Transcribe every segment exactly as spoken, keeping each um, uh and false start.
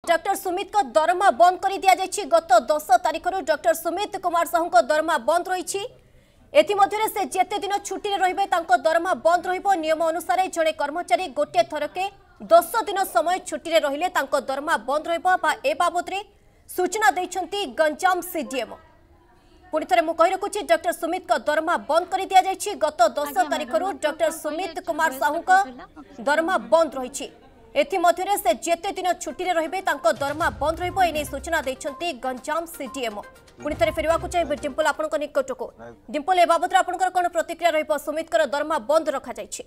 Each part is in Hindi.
डॉक्टर सुमित को दरमा बंद कर दिया जायछि। गत दस तारिख रु डॉक्टर सुमित कुमार साहू को दरमा बंद रही। एथिमध्यरे से जेते दिन छुट्टी रहिबे तांको दरमा बंद रहिबो। नियम अनुसार जड़े कर्मचारी गोटे थरके दस दिन समय छुट्टी रहिले तांको दरमा बंद रहिबो बा ए बाबद रे सूचना दैछंती गंजाम सीडीएम। पुणी थे मुझे रखुच्छी डॉक्टर सुमित को दरमा बंद कर दिया जायछि। गत दस तारिख रु डॉक्टर सुमित कुमार साहू को दरमा बंद रही। एथिमध्यरे से जेते दिन छुट्टी रहिबे तांको दरमा बंद रहिबो एने सूचना दैछंती गंजाम सीडीएम। पुणी थे फेरवा को चाहिए डिम्पल आपन निकट को डिम्पल ए बाबद आपनकर कोन प्रतिक्रिया रहिबो? सुमित कर दरमा बंद रखा जायछि।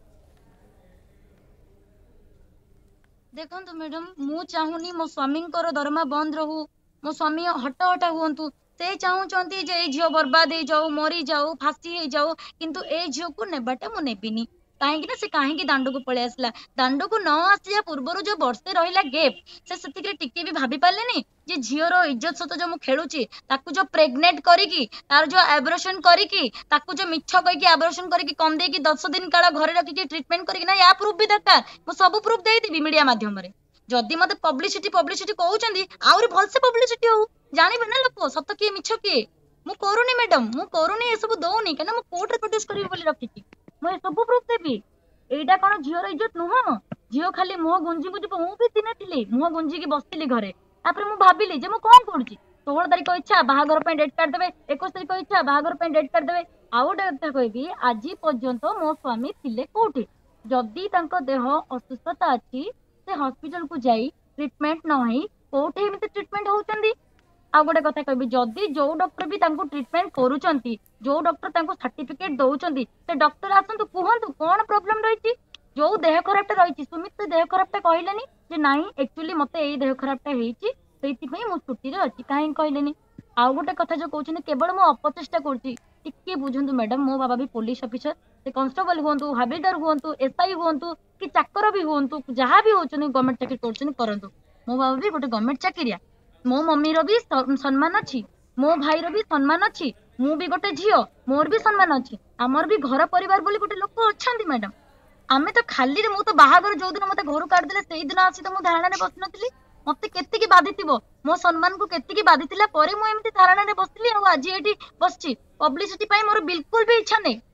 देखंतु मैडम मु चाहुनी मो स्वामी दरमा बंद रहू, मो स्वामी हटा हटा हुंतु। से चाहूचंती जे ए झियो बर्बाद हो जाऊ, मरी जाऊ, फांसी हो जाऊ, किंतु ए झियो को नेबाटा मु नेबिनी। कहीं से कहीं दांड को पलि आसला। दांड को न आसिया पूर्व जो वर्षे रहा गेप से सेतिके टिके भी भाभी पालेनी जे झीर इज्जत सहित जो खेलुची ताकू जो प्रेग्नेंट करिकी तार जो एब्रोशन करिकी ताकू जो मिछ कहिकी एब्रोशन करिकी कम देकी दस दिन काल घरे रखिकी ट्रीटमेंट करिकी ना या प्रूफ भी दरकार। मु सब प्रूफ दे देबी मीडिया माध्यम रे। जदि मते पब्लिसिटी पब्लिसिटी कहउचंदी आउरी भलसे पब्लिसिटी हो जानिबे ना लोक सत किए मिछ किए। मु करूनी मैडम, मु करूनी ए सब दउनी कना मु कोर्ट रे प्रोड्यूस करिवि बोली रखिची। मैं सब प्रूफ देवी। एटा कौन झीर इज्जत नुह? झील खाली मुह गुंजी को जीव। मुझे दिन थी मुह गुंजी की बसती घरे। तापर मुझे भाविली जे मुझे कौन करुच्ची। षोह तारीख इच्छा बाहागर डेट कार्ड देवे, एक तारीख इच्छा बाहागर डेट कार्ड देवे। आउ गोटे कथा कहबी आज पर्यंत मो स्वामी थिले कोठी। जदि देह असुस्थता अच्छी से हॉस्पिटल को जाई ट्रीटमेंट नई कोठे एमती ट्रीटमेंट होउचंदी। आ गोटे कथा कहबी जदि जो डॉक्टर भी तांको ट्रीटमेंट करूचंती, जो डॉक्टर तांको सर्टिफिकेट दउचंती से डॉक्टर आसंतु कहंतु कोन प्रॉब्लम रहिची। जो देह खराबटा रहिची सुमित देह खराबटा कहलेनी जे नाही एक्चुअली मते एई देह खराबटा हेची सेति पई मो छुट्टी रे अछि काहे कहलेनी। आ गोटे कथा जो कहउछन केवल मो अपचेष्टा करची टिके बुझंतु मैडम। मो बाबा भी पुलिस ऑफिसर, से कांस्टेबल हुंतु, हाबिलदार हुंतु, एसआई हुंतु कि चाकर भी हुंतु, जहां भी होचन गवर्नमेंट चाकरी करछन करंतु। मो बाबा भी गोटे गवर्नमेंट चाकरिया। मो मम्मी रो भी सम्मान अच्छी, मो भाई रो भी सम्मान अच्छी, मु भी गोटे झियो मोर भी सम्मान अच्छी। आमर भी घर परिवार बोली गोटे लोक अच्छा मैडम। आमे तो खाली मु तो बाहागर जो दिन मते घर काट देले सेई दिन आसी तो मु धारणा रे बस नथली। मते केते की बाधी थिबो मो सम्मान को केते की बाधी थिला परे मु एमती धारणा रे बसली। आज एठी बसची पब्लिसिटी पाई मोर बिल्कुल भी इच्छा नहीं।